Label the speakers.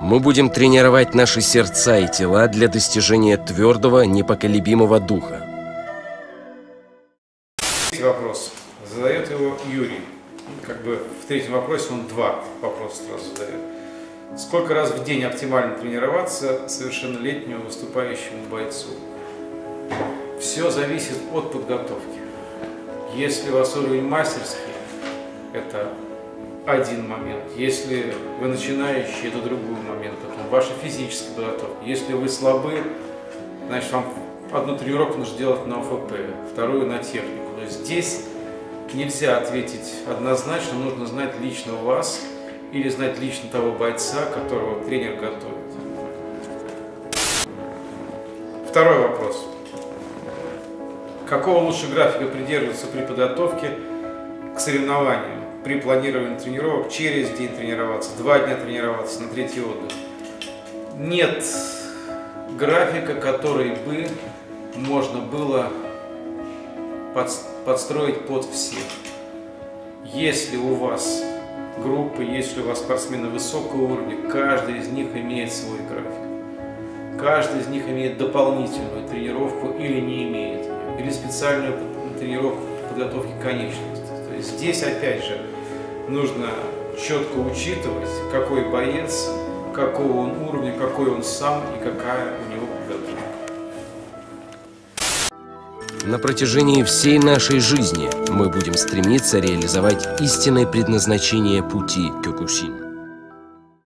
Speaker 1: Мы будем тренировать наши сердца и тела для достижения твердого, непоколебимого духа.
Speaker 2: Третий вопрос. Задает его Юрий. Как бы в третьем вопросе он два вопроса сразу задает. Сколько раз в день оптимально тренироваться совершеннолетнему выступающему бойцу? Все зависит от подготовки. Если у вас уровень мастерский, это один момент. Если вы начинающий, это другой момент. Потом ваша физическая подготовка. Если вы слабы, значит, вам одну тренировку нужно делать на ОФП, вторую на технику. То есть здесь нельзя ответить однозначно, нужно знать лично вас или знать лично того бойца, которого тренер готовит. Второй вопрос. Какого лучше графика придерживаться при подготовке к соревнованиям? При планировании тренировок через день тренироваться, 2 дня тренироваться, на третий отдых. Нет графика, который бы можно было подстроить под всех. Если у вас группа, если у вас спортсмены высокого уровня, каждый из них имеет свой график. Каждый из них имеет дополнительную тренировку или не имеет ее, или специальную тренировку подготовки к конечности. То есть здесь опять же нужно четко учитывать, какой боец, какого он уровня, какой он сам и какая у него подготовка.
Speaker 1: На протяжении всей нашей жизни мы будем стремиться реализовать истинное предназначение пути Кёкусин.